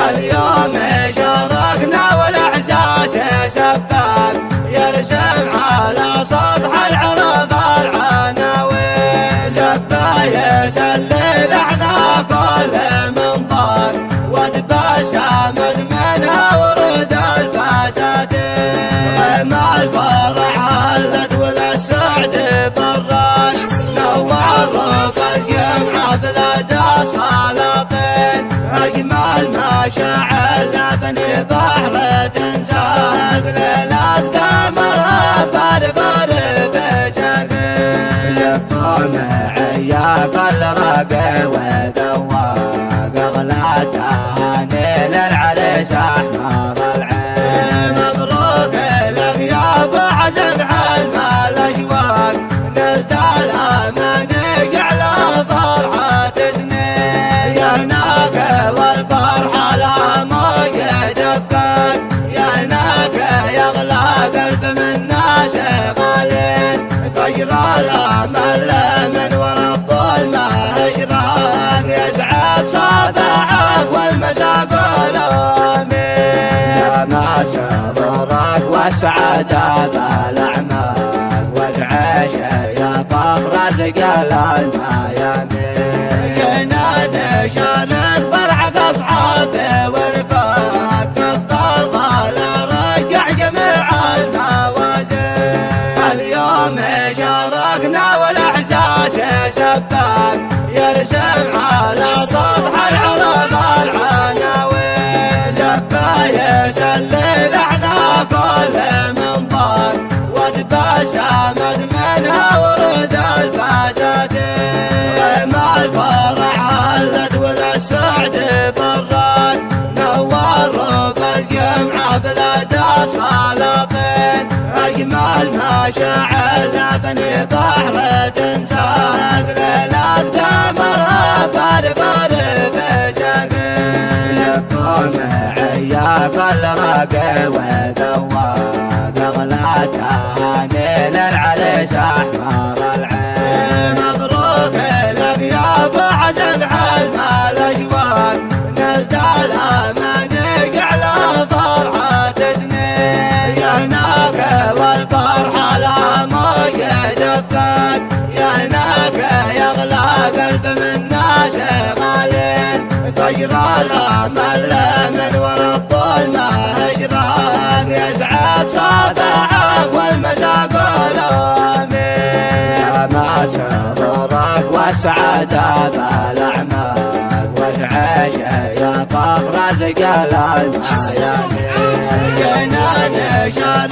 اليوم شاركنا والاحساس سباق يرسم على سطح العرض العناوين، جفايس الليل احنا كل منطق وتبسمت منها ورود البساتين، غيم الفرح هلت وللسعد بران نور رب الجمعة بلاد السلاطين، اجمل ما شعل بني بحر تنزاق ليلة قمرها بالغرب شقيق، لفوا معي كل رقي وذواق اغلى تهاني للعريس احمر العين، مبروك لك يا ابو حسن حلم الاشواق نلت الاماني على فرحة تزني، يا هناك والفرحة لا موجد دقات، يا هناك يغلى قلب من ناس غالين، فجر الامل من ورا الظلم اشراق يسعد صباحك والمساء قول امين، يا ما صبرك والسعادة بالاعماق وتعيش يا فخر الرجال الميامين، جينا نشارك فرحك اصحابي ورفاق كالطلغة رجع جميع الموازين، اليوم شاركنا والاحساس سباق يرسم على سطح العرض العناوين، جفايس الليل احنا كل منطق وتبسمت منها ورود البساتين، غيم الفرح هلت وللسعد بران نور رب الجمعة بلاد السلاطين، اجمل ما شعل بني بحر تنزاق ليلة قمرها بالغرب شقيق، لفوا معي كل رقي وذواق اغلى تهاني للعريس احمر العين، مبروك لك يا ابو حسن حلم الاشواق نلت الاماني على فرحة تزني، يا هناك والفرحة لا موجد دقات، يا هناك يغلى قلب من ناس غالين، فجر الامل من ورا الظلم اشراق يسعد صباحك والمساء قول امين، يا ما صبرك والسعادة بالاعماق وتعيش يا فخر الرجال الميامين، جينا نشارك